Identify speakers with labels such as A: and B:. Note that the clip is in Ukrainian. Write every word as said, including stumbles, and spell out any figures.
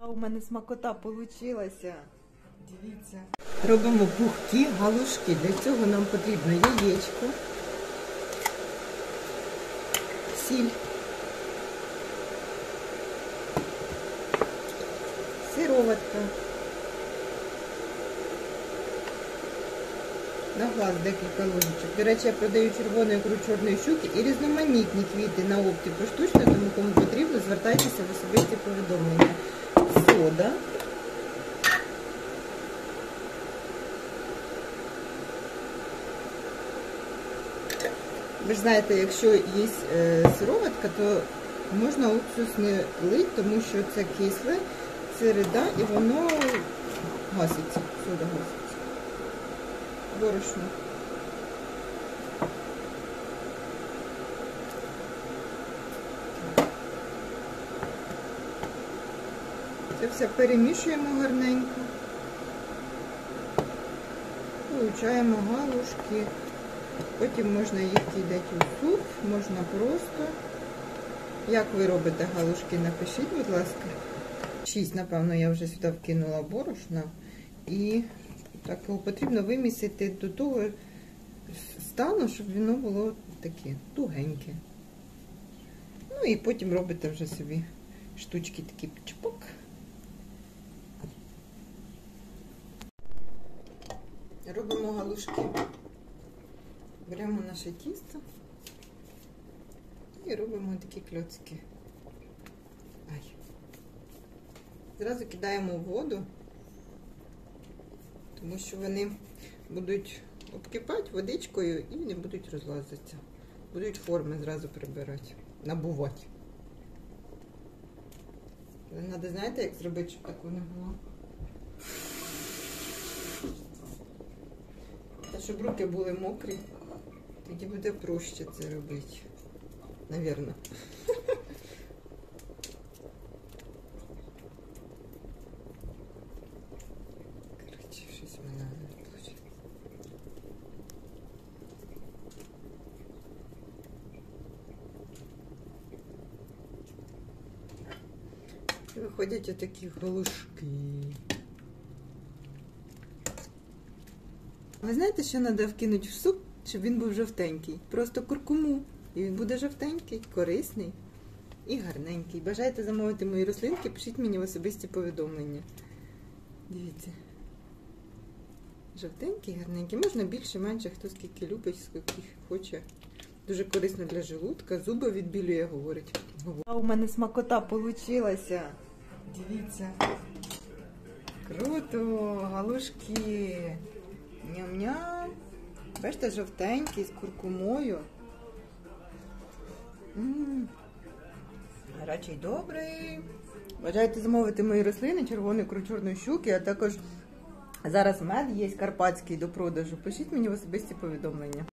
A: У мене смакота получилася. Дивіться. Робимо пухкі галушки. Для цього нам потрібно яєчко, сіль, сироватка, на глаз декілька ложечок. До речі, я продаю червону ікру чорної щуки і різноманітні квіти на опті поштучно, тому кому потрібно, звертайтеся в особисті повідомлення. Сода. Ви ж знаєте, якщо є сироватка, то можна уксус не лити, тому що це кисле, це рида і воно гаситься, сода гаситься. Борошно. Це все перемішуємо гарненько. Получаємо галушки. Потім можна їх кидати у суп, можна просто. Як ви робите галушки, напишіть, будь ласка. шість, напевно, я вже сюди вкинула борошна. І так його потрібно вимісити до того стану, щоб воно було таке тугеньке. Ну і потім робите вже собі штучки такі чпок. Робимо галушки. Беремо наше тісто і робимо такі кльоцики. Ай. Зразу кидаємо в воду, тому що вони будуть обкипати водичкою і не будуть розлазитися. Будуть форми зразу прибирати, набувати. Але треба, знаєте, як зробити, щоб такого не було? Та щоб руки були мокрі. Тоді буде проще це робити. Навірно. Коротше, щось в мене не вийшло. І виходять отакі галушки. Ви знаєте, що треба вкинути в суп, щоб він був жовтенький? Просто куркуму. І він буде жовтенький, корисний і гарненький. Бажаєте замовити мої рослинки, пишіть мені в особисті повідомлення. Дивіться. Жовтенький, гарненький. Можна більше, менше, хто скільки любить, скільки хоче. Дуже корисно для желудка. Зуби відбілює, говорить. А у мене смакота получилася. Дивіться. Круто! Галушки! Ням-ням. Бачите, жовтенький, з куркумою. Ммм. Гарячий добрий. Бажаєте замовити мої рослини, червону ікру чорної щуки, а також зараз мед є карпатський до продажу. Пишіть мені в особисті повідомлення.